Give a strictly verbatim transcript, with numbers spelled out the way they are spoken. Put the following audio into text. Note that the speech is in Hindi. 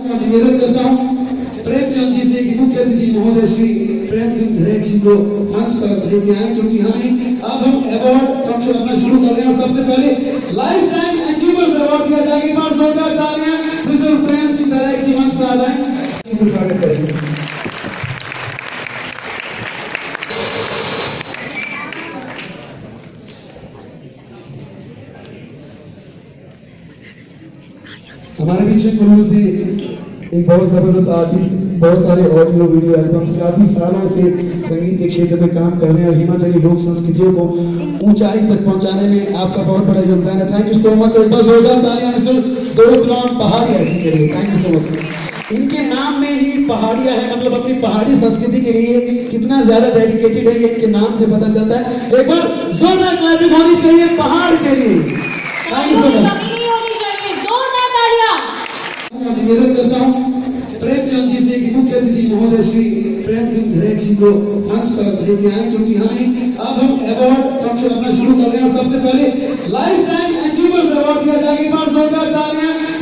निवेदन करता हूँ प्रेमचंद जी से कि मुख्य अतिथि महोदय श्री प्रेम सिंह धरेक जी को मंच पर लेके आए, क्योंकि हमें अब हम अवार्ड फंक्शन अपना शुरू कर रहे हैं। सबसे पहले लाइफ टाइम अचीवर्स अवार्ड दिया जाएगा। एक बार जोरदार तालियां मिस्टर प्रेम सिंह धरेक जी मंच पर आ जाएं, स्वागत करेंगे। हमारे पीछे कुल्लू से एक बहुत जबरदस्त आर्टिस्ट, बहुत सारे ऑडियो वीडियो एल्बम्स काफी सालों से संगीत के क्षेत्र में काम कर रहे हैं और हिमाचली लोक संस्कृतियों को ऊंचाई तक पहुंचाने में आपका बहुत बड़ा योगदान है। Thank you so much. एक बार जोरदार तालियां मिस्टर राम पहाड़िया जी के लिए। Thank you so much. इनके नाम में ही पहाड़िया है, मतलब अपनी पहाड़ी संस्कृति के लिए कितना ज्यादा डेडिकेटेड है ये इनके नाम से पता चलता है। एक बार जोरदार क्लैपिंग होनी चाहिए पहाड़ के लिए। Thank you so much. निवेदन करता हूँ प्रेमचंद जी से कि मुख्य अतिथि महोदय श्री प्रेम सिंह धरेक जी को मंच पर लेके आए, क्योंकि हमें अब हम अवार्ड फंक्शन अपना शुरू कर रहे हैं। सबसे पहले लाइफ टाइम अचीवर्स अवार्ड दिया जाएगा। एक बार जोरदार तालियां